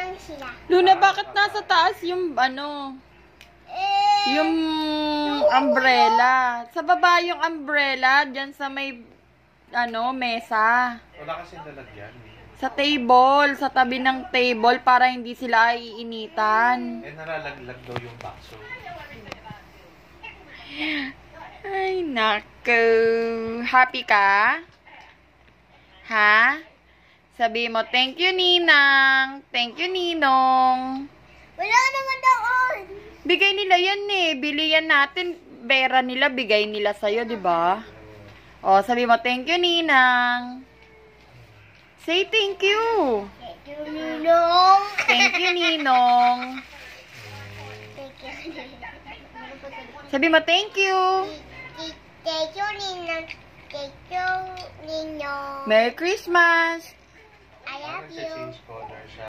lang sila. Luna, bakit nasa taas yung ano? Yung umbrella. Sa baba yung umbrella, dyan sa may ano, mesa. Wala kasi nalagyan. Sa table, sa tabi ng table para hindi sila iinitan. Eh, nalalaglag daw yung baso. Ay, naku. Happy ka? Ha? Sabi mo, thank you, Ninang. Thank you, Ninong. Wala naman doon. Bigay nila yan eh. Bili yan natin. Pera nila, bigay nila sa'yo, di ba? O, sabi mo, thank you, Ninang. Say thank you. Thank you, Ninong. Thank you, Ninong. Thank you. Sabi mo, thank you. Thank you, Ninong. Thank you, Ninong. Merry Christmas. I love you. Change color siya.